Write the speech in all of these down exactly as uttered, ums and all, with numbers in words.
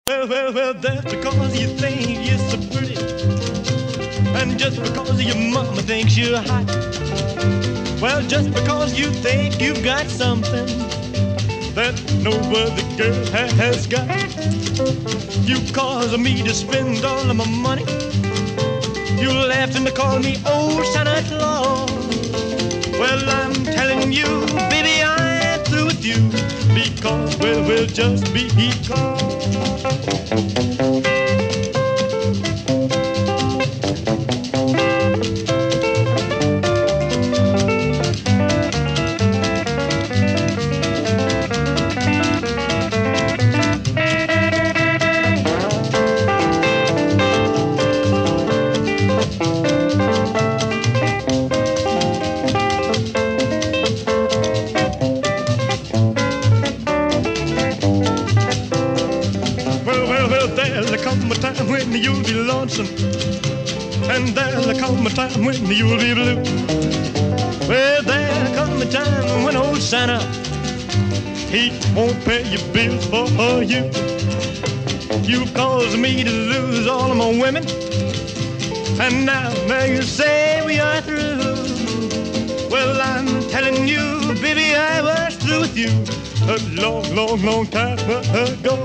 Well, well, well, that's because you think you're so pretty, and just because your mama thinks you're hot. Well, just because you think you've got something that no other girl ha- has got, you cause me to spend all of my money. You laughed and call me old Santa Claus. Well, I'm telling you, baby, I'm through with you, because, well, we'll just be because. There'll come a time when you'll be lonesome, and there'll come a time when you'll be blue. Well, there'll come a time when old Santa, he won't pay your bills for you. You caused me to lose all of my women, and now, now you say we are through. Well, I'm telling you, baby, I was through with you a long, long, long time ago.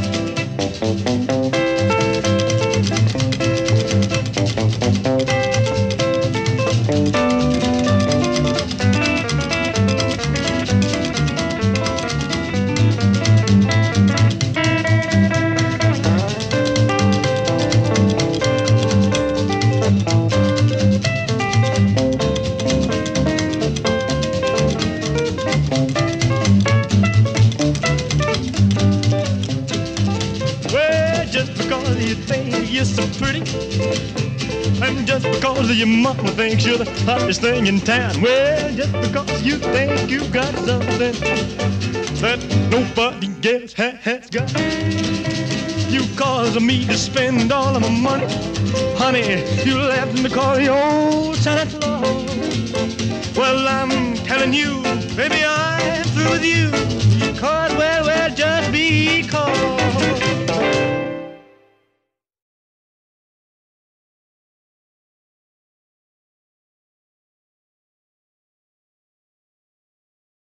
Just because you think you're so pretty, and just because your mama thinks you're the hottest thing in town. Well, just because you think you got something that nobody else ha- has got, you cause me to spend all of my money. Honey, you left me call your old Santa Claus. Well, I'm telling you, baby, I'm through with you,